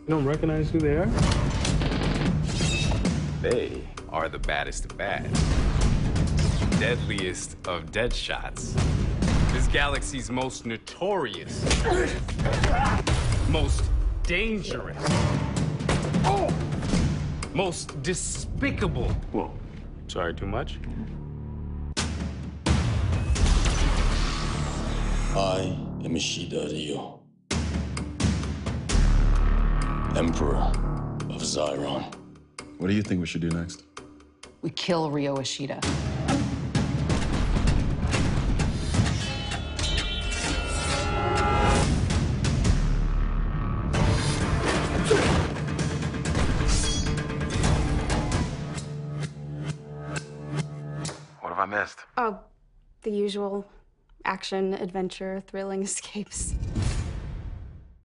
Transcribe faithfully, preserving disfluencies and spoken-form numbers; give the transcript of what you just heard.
You don't recognize who they are? They are the baddest of bad. Deadliest of dead shots. This galaxy's most notorious. Most dangerous. Oh! Most despicable. Whoa. Sorry, too much? I am Ishida Ryo, Emperor of Zyron. What do you think we should do next? We kill Ryo Ishida. What have I missed? Oh, the usual action, adventure, thrilling escapes.